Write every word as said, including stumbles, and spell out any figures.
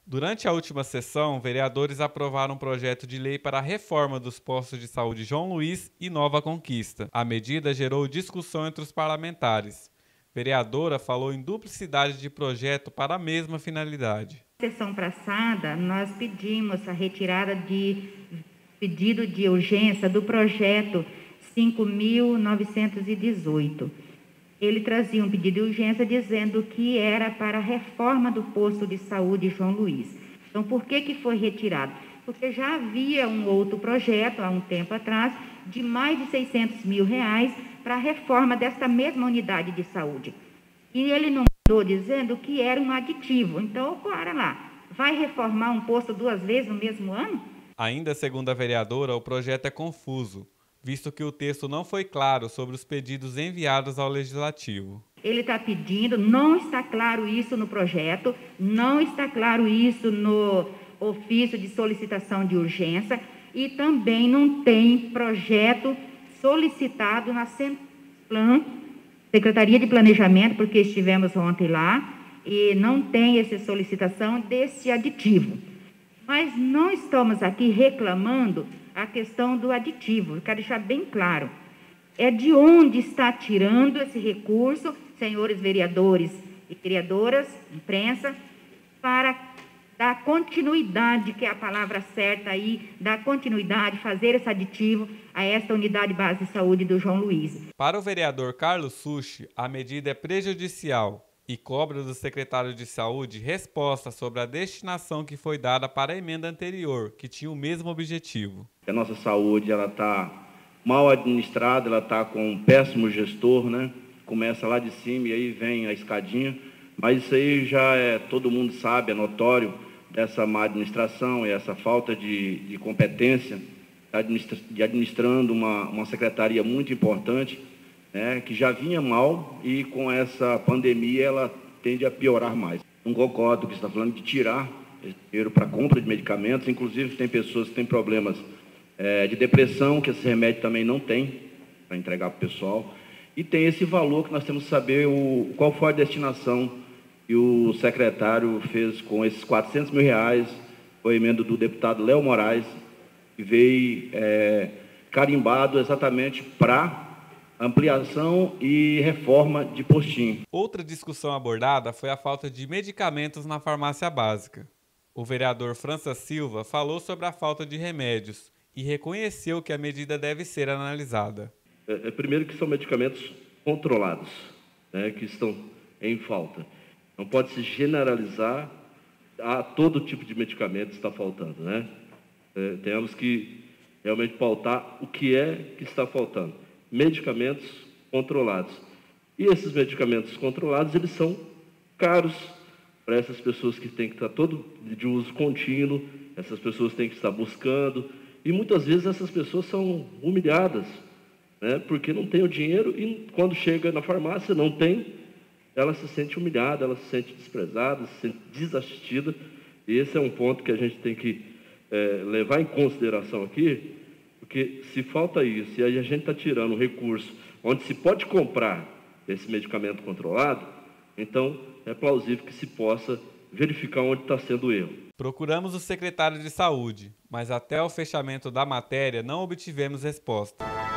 Durante a última sessão, vereadores aprovaram um projeto de lei para a reforma dos postos de saúde João Luiz e Nova Conquista. A medida gerou discussão entre os parlamentares. Vereadora falou em duplicidade de projeto para a mesma finalidade. Na sessão passada, nós pedimos a retirada de pedido de urgência do projeto cinco mil novecentos e dezoito. Ele trazia um pedido de urgência dizendo que era para a reforma do posto de saúde João Luiz. Então, por que que foi retirado? Porque já havia um outro projeto, há um tempo atrás, de mais de seiscentos mil reais para a reforma desta mesma unidade de saúde. E ele não mandou dizendo que era um aditivo. Então, para lá, vai reformar um posto duas vezes no mesmo ano? Ainda segundo a vereadora, o projeto é confuso, visto que o texto não foi claro sobre os pedidos enviados ao Legislativo. Ele está pedindo, não está claro isso no projeto, não está claro isso no ofício de solicitação de urgência e também não tem projeto solicitado na Semplan, Secretaria de Planejamento, porque estivemos ontem lá, e não tem essa solicitação desse aditivo. Mas não estamos aqui reclamando a questão do aditivo, eu quero deixar bem claro. É de onde está tirando esse recurso, senhores vereadores e vereadoras, imprensa, para dar continuidade, que é a palavra certa aí, dar continuidade, fazer esse aditivo a esta unidade base de saúde do João Luiz. Para o vereador Carlos Sushi, a medida é prejudicial e cobra do secretário de Saúde resposta sobre a destinação que foi dada para a emenda anterior, que tinha o mesmo objetivo. A nossa saúde ela está mal administrada, ela está com um péssimo gestor, né? Começa lá de cima e aí vem a escadinha, mas isso aí já é, todo mundo sabe, é notório, dessa má administração e essa falta de, de competência administra, de administrando uma, uma secretaria muito importante, né, que já vinha mal e com essa pandemia ela tende a piorar mais. Não concordo que você está falando de tirar esse dinheiro para compra de medicamentos, inclusive tem pessoas que têm problemas é, de depressão, que esse remédio também não tem para entregar para o pessoal, e tem esse valor que nós temos que saber o, qual foi a destinação que o secretário fez com esses quatrocentos mil reais, foi a emenda do deputado Léo Moraes, que veio é, carimbado exatamente para ampliação e reforma de postinho. Outra discussão abordada foi a falta de medicamentos na farmácia básica. O vereador França Silva falou sobre a falta de remédios e reconheceu que a medida deve ser analisada. É, é, primeiro que são medicamentos controlados, né, que estão em falta. Não pode se generalizar a todo tipo de medicamento que está faltando, né? É, temos que realmente pautar o que é que está faltando. Medicamentos controlados. E esses medicamentos controlados, eles são caros para essas pessoas que têm que estar todo de uso contínuo, essas pessoas têm que estar buscando, e muitas vezes essas pessoas são humilhadas, né? Porque não tem o dinheiro e quando chega na farmácia não tem, ela se sente humilhada, ela se sente desprezada, se sente desassistida, e esse é um ponto que a gente tem que é, levar em consideração aqui, porque se falta isso, e aí a gente está tirando um recurso onde se pode comprar esse medicamento controlado, então é plausível que se possa verificar onde está sendo o erro. Procuramos o secretário de Saúde, mas até o fechamento da matéria não obtivemos resposta.